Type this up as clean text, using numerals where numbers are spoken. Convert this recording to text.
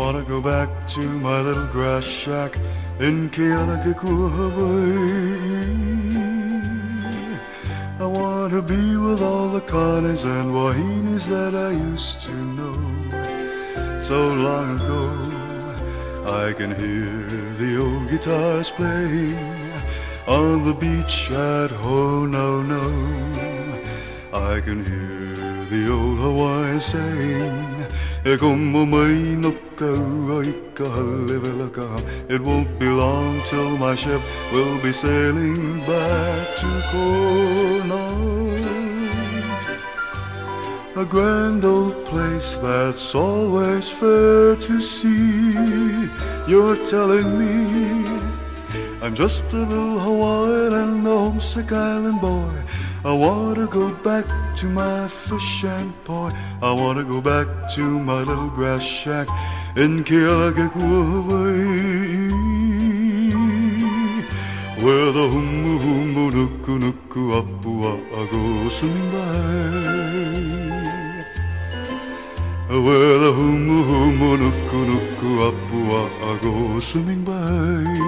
wanna go back to my little grass shack in Kealakekua, Hawaii. I wanna be with all the Connies and Wahinis that I used to know so long ago. I can hear the old guitars playing on the beach at Honolulu. I can hear the old Hawaiian saying, it won't be long till my ship will be sailing back to Kona. A grand old place that's always fair to see. You're telling me I'm just a little Hawaiian and a homesick island boy. I want to go back to my fish and poi. I want to go back to my little grass shack in Kealakekua, Hawaii, where the humu humu nuku nuku apua go swimming by. Where the humu humu nuku nuku apua go swimming by.